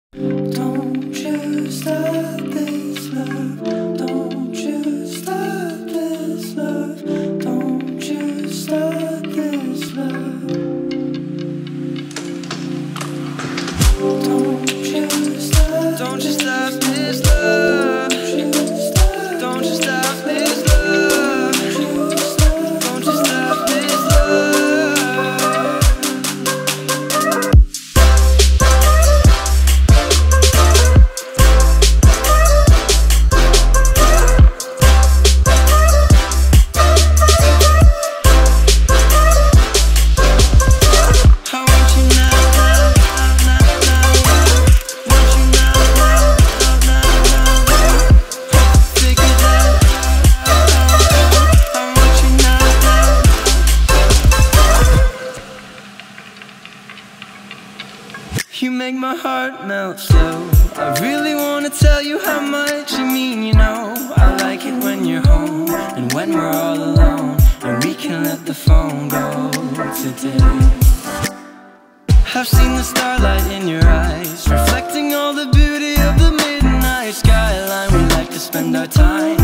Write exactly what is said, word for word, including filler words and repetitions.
Don't you stop this love. Don't you stop this love. Don't you stop this love. Don't you stop. Don't you stop this love. Don't you stop this love. Don't you stop this love. You make my heart melt slow. I really wanna tell you how much you mean, you know. I like it when you're home and when we're all alone, and we can let the phone go today. I've seen the starlight in your eyes, reflecting all the beauty of the midnight skyline. We like to spend our time